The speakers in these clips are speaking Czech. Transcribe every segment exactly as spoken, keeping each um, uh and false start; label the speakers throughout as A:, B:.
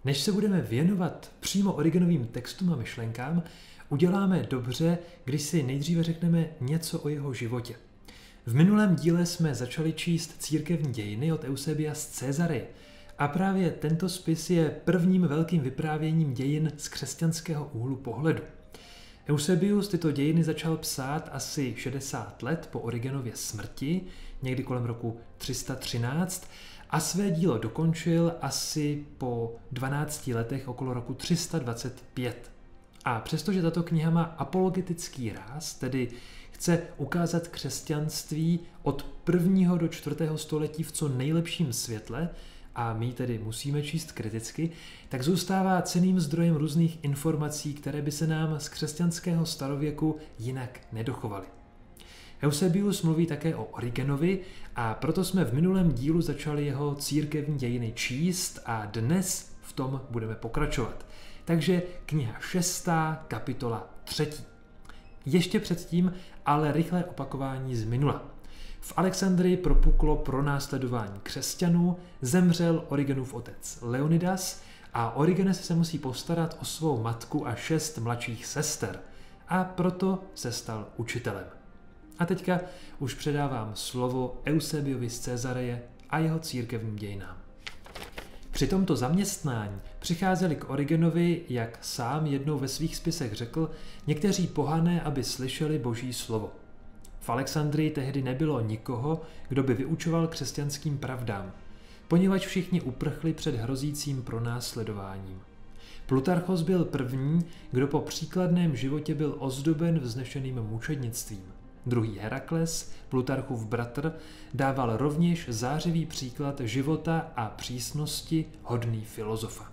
A: Než se budeme věnovat přímo Origenovým textům a myšlenkám, uděláme dobře, když si nejdříve řekneme něco o jeho životě. V minulém díle jsme začali číst církevní dějiny od Eusebia z Caesareje a právě tento spis je prvním velkým vyprávěním dějin z křesťanského úhlu pohledu. Eusebius tyto dějiny začal psát asi šedesát let po Origenově smrti, někdy kolem roku tři sta třináct, a své dílo dokončil asi po dvanácti letech okolo roku tři sta dvacet pět. A přestože tato kniha má apologetický ráz, tedy chce ukázat křesťanství od prvního do čtvrtého století v co nejlepším světle, a my tedy musíme číst kriticky, tak zůstává cenným zdrojem různých informací, které by se nám z křesťanského starověku jinak nedochovaly. Eusebius mluví také o Origenovi a proto jsme v minulém dílu začali jeho církevní dějiny číst a dnes v tom budeme pokračovat. Takže kniha šestá, kapitola třetí. Ještě předtím ale rychlé opakování z minula. V Alexandrii propuklo pronásledování křesťanů, zemřel Origenův otec Leonidas a Origenes se musí postarat o svou matku a šest mladších sester a proto se stal učitelem. A teďka už předávám slovo Eusebiovi z Caesareje a jeho církevním dějinám. Při tomto zaměstnání přicházeli k Origenovi, jak sám jednou ve svých spisech řekl, někteří pohané, aby slyšeli Boží slovo. V Alexandrii tehdy nebylo nikoho, kdo by vyučoval křesťanským pravdám, poněvadž všichni uprchli před hrozícím pronásledováním. Plutarchos byl první, kdo po příkladném životě byl ozdoben vznešeným mučednictvím. Druhý Herakles, Plutarchův bratr, dával rovněž zářivý příklad života a přísnosti hodný filozofa.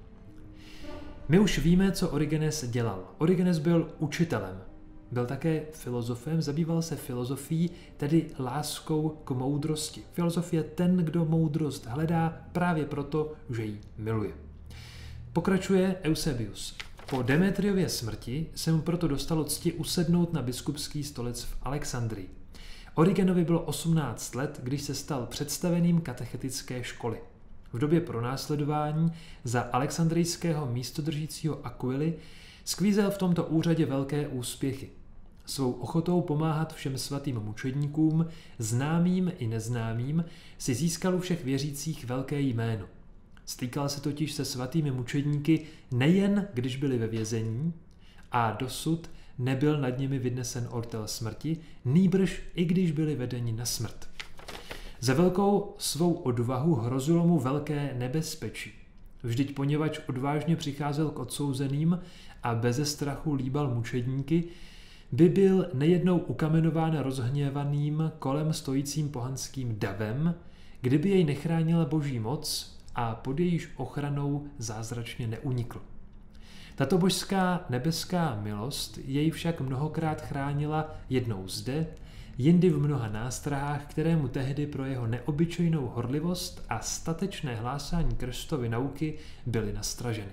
A: My už víme, co Origenes dělal. Origenes byl učitelem. Byl také filozofem, zabýval se filozofií, tedy láskou k moudrosti. Filozof je ten, kdo moudrost hledá právě proto, že ji miluje. Pokračuje Eusebius. Po Demetriově smrti se mu proto dostalo cti usednout na biskupský stolec v Alexandrii. Origenovi bylo osmnáct let, když se stal představeným katechetické školy. V době pronásledování za alexandrijského místodržícího Aquily skvízel v tomto úřadě velké úspěchy. Svou ochotou pomáhat všem svatým mučedníkům, známým i neznámým, si získal u všech věřících velké jméno. Stýkal se totiž se svatými mučedníky nejen, když byli ve vězení, a dosud nebyl nad nimi vynesen ortel smrti, nýbrž i když byli vedeni na smrt. Za velkou svou odvahu hrozilo mu velké nebezpečí. Vždyť poněvadž odvážně přicházel k odsouzeným a beze strachu líbal mučedníky, by byl nejednou ukamenován rozhněvaným kolem stojícím pohanským davem, kdyby jej nechránila boží moc a pod jejíž ochranou zázračně neunikl. Tato božská nebeská milost jej však mnohokrát chránila jednou zde, jindy v mnoha nástrahách, které mu tehdy pro jeho neobyčejnou horlivost a statečné hlásání Kristovy nauky byly nastraženy.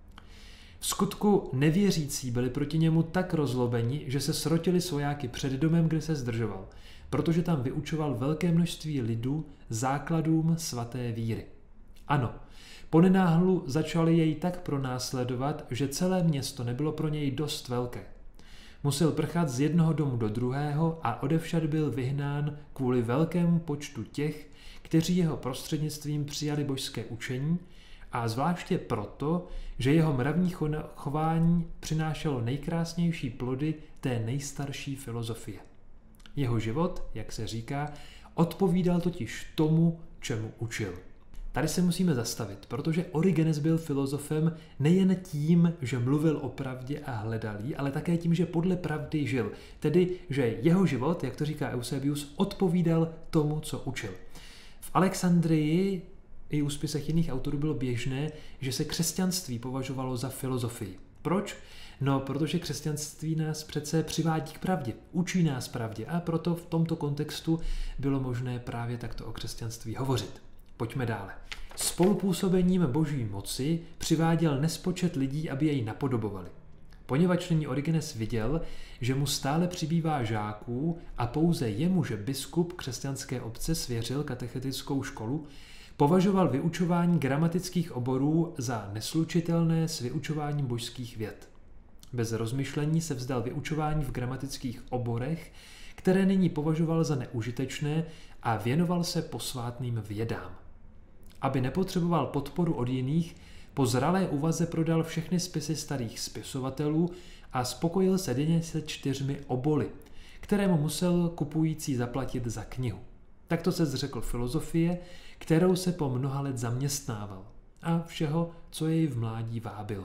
A: V skutku nevěřící byli proti němu tak rozlobeni, že se srotili svojáky před domem, kde se zdržoval, protože tam vyučoval velké množství lidu základům svaté víry. Ano, ponenáhlu začali jej tak pronásledovat, že celé město nebylo pro něj dost velké. Musel prchat z jednoho domu do druhého a odevšad byl vyhnán kvůli velkému počtu těch, kteří jeho prostřednictvím přijali božské učení, a zvláště proto, že jeho mravní chování přinášelo nejkrásnější plody té nejstarší filozofie. Jeho život, jak se říká, odpovídal totiž tomu, čemu učil. Tady se musíme zastavit, protože Origenes byl filozofem nejen tím, že mluvil o pravdě a hledal ji, ale také tím, že podle pravdy žil. Tedy, že jeho život, jak to říká Eusebius, odpovídal tomu, co učil. V Alexandrii i u spisech jiných autorů bylo běžné, že se křesťanství považovalo za filozofii. Proč? No, protože křesťanství nás přece přivádí k pravdě, učí nás pravdě a proto v tomto kontextu bylo možné právě takto o křesťanství hovořit. Pojďme dále. Spolupůsobením boží moci přiváděl nespočet lidí, aby jej napodobovali. Poněvadž nyní Origenes viděl, že mu stále přibývá žáků a pouze jemu, že biskup křesťanské obce svěřil katechetickou školu, Považoval vyučování gramatických oborů za neslučitelné s vyučováním božských věd. Bez rozmyšlení se vzdal vyučování v gramatických oborech, které nyní považoval za neužitečné, a věnoval se posvátným vědám. Aby nepotřeboval podporu od jiných, po zralé úvaze prodal všechny spisy starých spisovatelů a spokojil se denně se čtyřmi oboly, které mu musel kupující zaplatit za knihu. Takto se zřekl filozofie, kterou se po mnoha let zaměstnával, a všeho, co jej v mládí vábilo.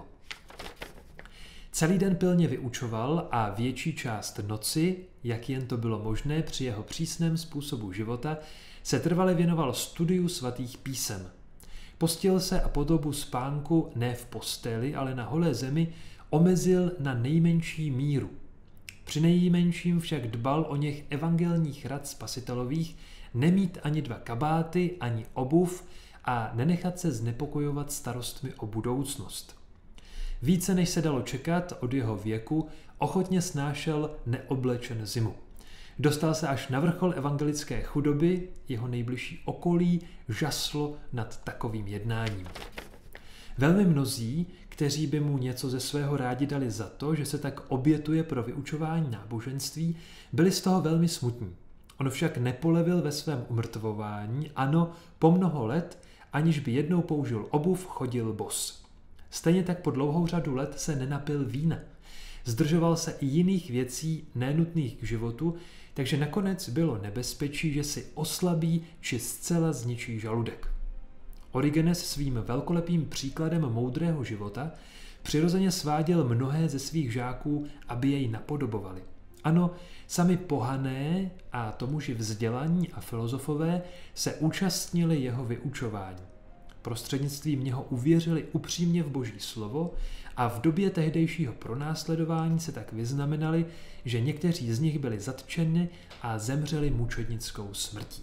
A: Celý den pilně vyučoval a větší část noci, jak jen to bylo možné při jeho přísném způsobu života, se trvale věnoval studiu svatých písem. Postil se a po dobu spánku ne v posteli, ale na holé zemi omezil na nejmenší míru. Při nejmenším však dbal o něch evangelních rad spasitelových, nemít ani dva kabáty, ani obuv a nenechat se znepokojovat starostmi o budoucnost. Více než se dalo čekat od jeho věku, ochotně snášel neoblečen zimu. Dostal se až na vrchol evangelické chudoby, jeho nejbližší okolí žaslo nad takovým jednáním. Velmi mnozí, kteří by mu něco ze svého rádi dali za to, že se tak obětuje pro vyučování náboženství, byli z toho velmi smutní. On však nepolevil ve svém umrtvování, ano, po mnoho let, aniž by jednou použil obuv, chodil bos. Stejně tak po dlouhou řadu let se nenapil vína. Zdržoval se i jiných věcí nenutných k životu, takže nakonec bylo nebezpečí, že si oslabí či zcela zničí žaludek. Origenes svým velkolepým příkladem moudrého života přirozeně sváděl mnohé ze svých žáků, aby jej napodobovali. Ano, sami pohané a tomuži vzdělaní a filozofové se účastnili jeho vyučování. Prostřednictvím něho uvěřili upřímně v Boží slovo a v době tehdejšího pronásledování se tak vyznamenali, že někteří z nich byli zatčeni a zemřeli mučednickou smrtí.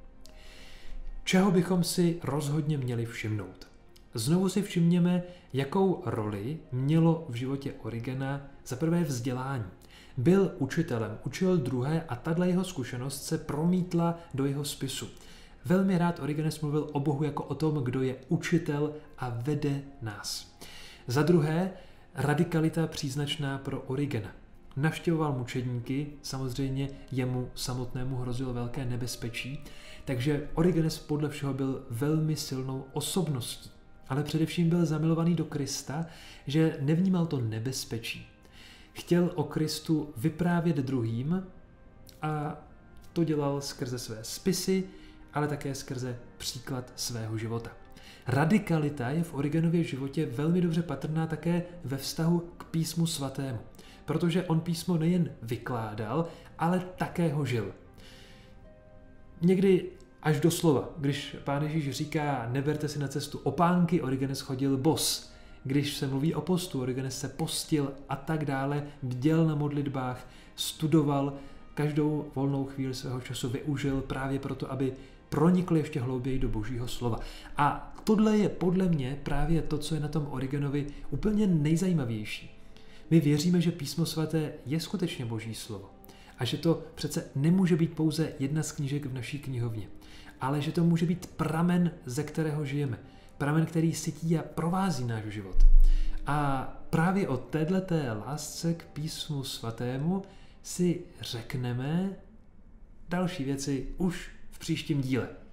A: Čeho bychom si rozhodně měli všimnout? Znovu si všimněme, jakou roli mělo v životě Origena za prvé vzdělání. Byl učitelem, učil druhé a tato jeho zkušenost se promítla do jeho spisu. Velmi rád Origenes mluvil o Bohu jako o tom, kdo je učitel a vede nás. Za druhé, radikalita příznačná pro Origena. Navštěvoval mučedníky, samozřejmě jemu samotnému hrozilo velké nebezpečí, takže Origenes podle všeho byl velmi silnou osobností, ale především byl zamilovaný do Krista, že nevnímal to nebezpečí. Chtěl o Kristu vyprávět druhým a to dělal skrze své spisy, ale také skrze příklad svého života. Radikalita je v Origenově životě velmi dobře patrná také ve vztahu k písmu svatému, protože on písmo nejen vykládal, ale také ho žil. Někdy až doslova, když Pán Ježíš říká neberte si na cestu opánky, Origenes chodil bos. Když se mluví o postu, Origenes se postil a tak dále, bděl na modlitbách, studoval, každou volnou chvíli svého času využil právě proto, aby pronikl ještě hlouběji do Božího slova. A tohle je podle mě právě to, co je na tom Origenovi úplně nejzajímavější. My věříme, že Písmo svaté je skutečně Boží slovo a že to přece nemůže být pouze jedna z knížek v naší knihovně, ale že to může být pramen, ze kterého žijeme. Pramen, který sytí a provází náš život. A právě o této lásce k Písmu svatému si řekneme další věci už v příštím díle.